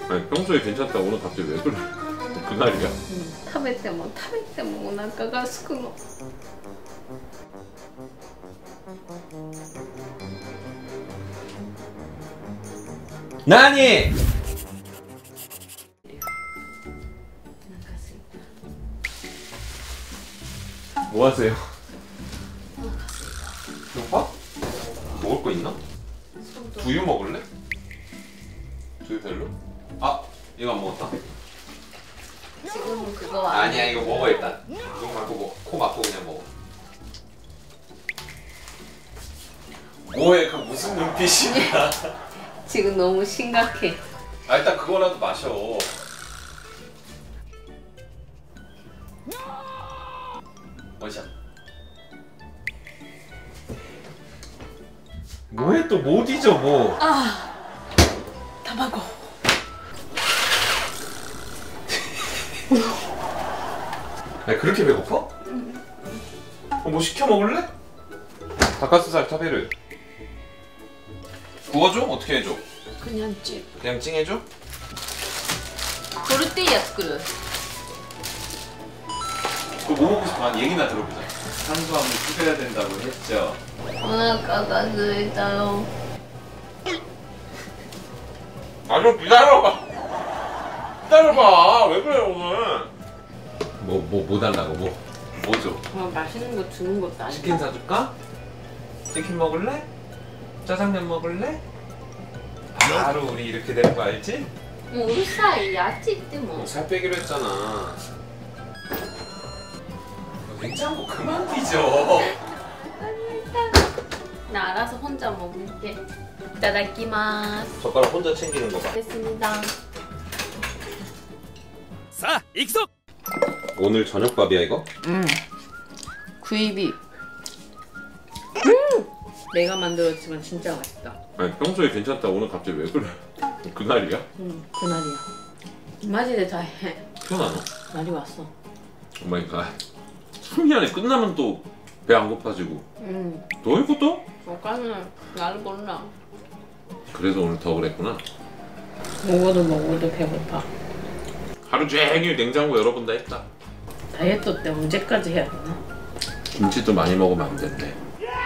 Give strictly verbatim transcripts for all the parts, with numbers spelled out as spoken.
아니 평소에 괜찮다 오늘 갑자기 왜 그래? 그날이야? 응. 食べても食べてもお腹がすくの。 나니! 뭐 하세요? 배고파? 먹을 거 있나? 두유 먹을래? 두유 별로? 아! 이거 안 먹었다. 지금은 그거 안 아니야 이거 먹어 일단. 눈 감고 먹어. 코 막고 그냥 먹어. 뭐해 그 무슨 눈빛이야. 지금 너무 심각해. 아 일단 그거라도 마셔. 원샷. 뭐해 또 못 잊어 뭐. 아, 타바고. 아니 그렇게 배고파? 응. 어, 뭐 시켜 먹을래? 닭가슴살 타베르. 구워줘? 어떻게 해줘? 그냥 찜. 그냥 찡해줘? 토르티야 作る. 그거 뭐 먹고 싶어? 한 얘기나 들어보자. 탄수화물 줄여야 된다고 했죠. お腹が空いたよ. 아 좀 기다려봐. 기다려봐. 왜 그래 오늘? 뭐 뭐 뭐 달라고 뭐? 뭐 줘? 아, 맛있는 거 주는 것도 아니고. 치킨 사줄까? 치킨 먹을래? 짜장면 먹을래? 바로 우리 이렇게 되는 거 알지? 뭐うるさいあっち行っても. 살 빼기로 했잖아. 냉장고 그만 뒤져. 나 알아서 혼자 먹을게. 이따다키마스. 젓가락 혼자 챙기는 거 봐. 됐습니다. 자, 익숙! 오늘 저녁밥이야 이거? 응. 구이비. 음! 내가 만들었지만 진짜 맛있다. 아니 평소에 괜찮다 오늘 갑자기 왜 그래? 그날이야? 응, 그날이야. 마지で大変. 피어나노? 날이 왔어. 오마이갓. 삼 일 안에 끝나면 또 배 안 고파지고. 응. 너 이것도? 오빠는 나를 몰라. 그래서 오늘 더 그랬구나. 먹어도 먹어도 배고파. 하루 종일 냉장고 열어본다 했다. 다이어트 때 언제까지 해야 되나? 김치도 많이 먹으면 안 된대.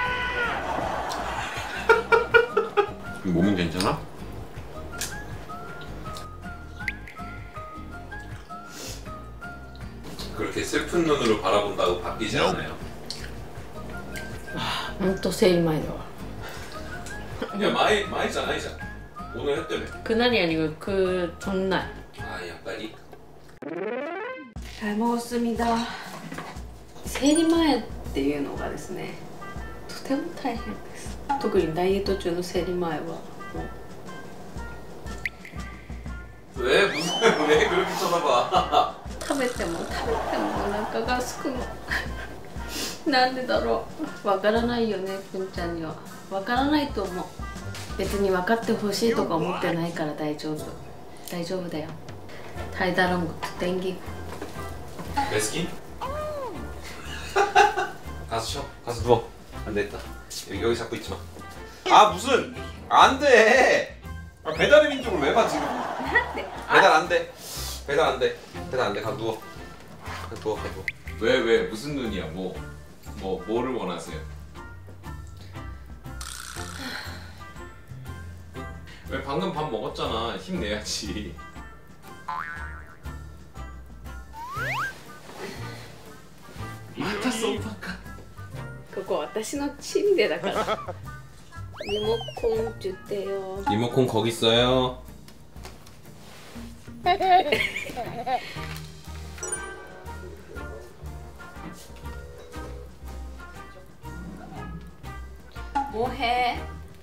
몸은 괜찮아? 그렇게 슬픈 눈으로 바라본다고 바뀌지 않아요. ほんと生理前だわ. 야 많이 많이 잖아 이제. 오늘 했다며. 그날이 아니고 그 전날. 아 약간이. 잘 먹었습니다. 生理前っていうのがですね、とても大変です。特にダイエット中の生理前はもう 왜 무슨 왜 그렇게 쳐다봐? 食べても食べてもお腹がすくの。なんでだろう。わからないよね、くんちゃんには。わからないと思う。別に分かってほしいとか思ってないから大丈夫。大丈夫だよ。달달한 것도 땡기고. 메스킨? 가서 쉬어. 가서 누워. 안 되겠다. 여기, 여기 잡고 있지 마. 아 무슨 안 돼. 아, 배달의 민족을 왜 봐 지금? 배달 안 돼. 배달 안 돼. 배달 안 돼. 가서 누워. 가서 누워. 가서 누워. 왜 왜 무슨 눈이야? 뭐 뭐 뭐를 원하세요? 왜 방금 밥 먹었잖아. 힘내야지. またソファか。 ここ私の침대だから。リモコンって言ってよ。 리모컨 거기 있어요. 뭐해?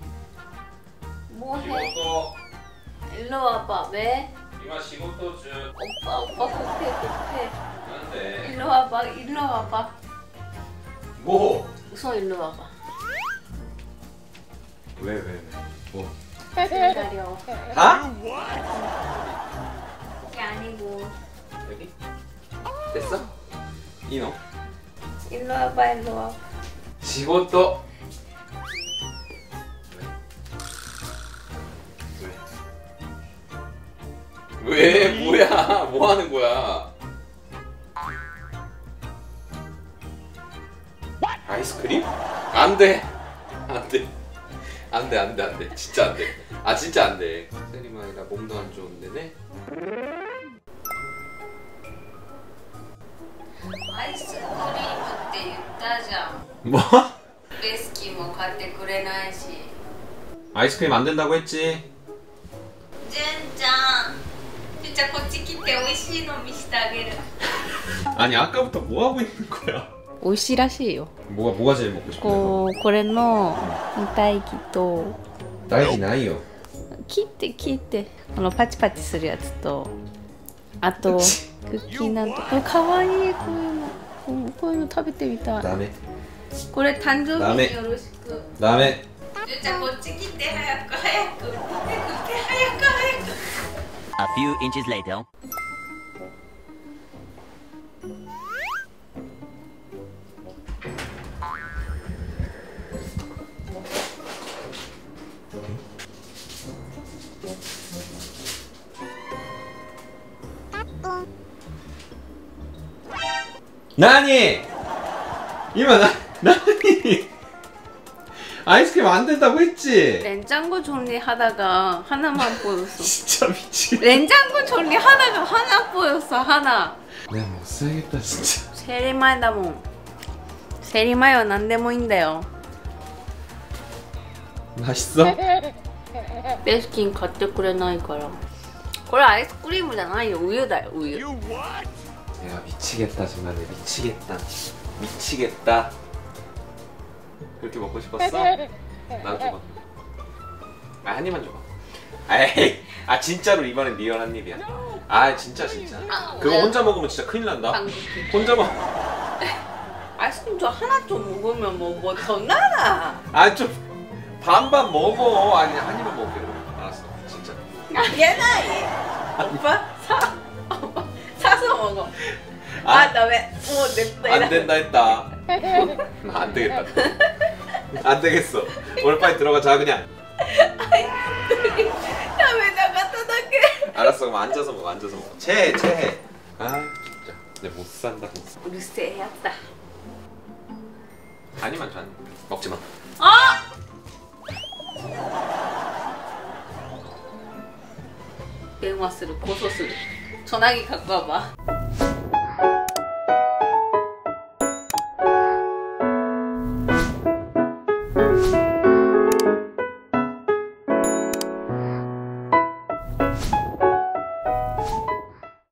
뭐해? 이것도 일로 와봐. 왜? 이마 시고토 주. 오빠 오빠 급해 급해. 안돼. 일로 와봐. 일로 와봐. 뭐? 우선 일로 와봐. 왜 왜 왜? 뭐? 기다려. 아? 이게 아니고. 여기? 됐어? 이노. 일로 와봐. 일로 와봐. 시고토. 왜? 왜? 왜? 뭐야? 뭐 하는 거야? 아이스크림? 안 돼. 안 돼. 안 돼, 안 돼, 안 돼. 진짜 안 돼. 아, 진짜 안 돼. 세리만이라 몸도 안 좋은데네. 아이스크림って言ったじゃん 뭐? レスキーも買ってくれないし 아이스크림 안 된다고 했지. じゅんちゃんじゅんちゃんこっち来て美味しいの見せてあげる 아니 아까부터 뭐 하고 있는 거야? 美味しいらしいよ 뭐가 뭐가 제일 먹고 싶어? こうこれの大気と 딸기 나이요. 切って切ってこのパチパチするやつとあとクッキーなんとこれかわいいこういうのこうこういうの食べてみたい 다음에 これ誕生日によろしく 다음에 じゅんちゃんこっち来て早く早く来て来て早く早く A few inches later. 나니! 이마 나 나니! 아이스크림 안 된다고 했지? 냉장고 정리하다가 하나만 보였어. 진짜 미치겠다. 냉장고 정리하다가 하나 보였어 하나. 내가 못 살겠다 진짜. 세리마이다몬. 세리마이와 난데모인데요. 맛있어? 레스킨 買ってくれないから。これアイスクリームじゃないよ우유だよ우유. 내가 미치겠다 정말 미치겠다 미치겠다. 그렇게 먹고 싶었어? 나도 줘봐. 아, 한 입만 줘봐. 에이, 아 진짜로 이번엔 리얼 한 입이야. 아 진짜 진짜. 그거 혼자 먹으면 진짜 큰일 난다. 혼자 먹. 아이스크림 저 하나 좀 먹으면 뭐 더 나나? 아 좀 반반 먹어. 아니 한 입만 먹게 그래. 알았어, 진짜. 아니야나이. 오빠 사. 오빠 사서 먹어. 아, 아, 다음에 뭐 냅다. 안 된다 했다. 나 안 되겠다. 안 되겠어. 오늘 빨리 들어가 자 그냥. 다음에 나갔다 다게. 알았어, 그럼 앉아서 먹어. 앉아서 먹어. 체해 체해. 아 진짜. 내가 못 산다. 못 산다. 우르세였다. 한 입만 줘. 한 입. 먹지 마. 아!電話する、고소する. 전화기 갖고 와봐.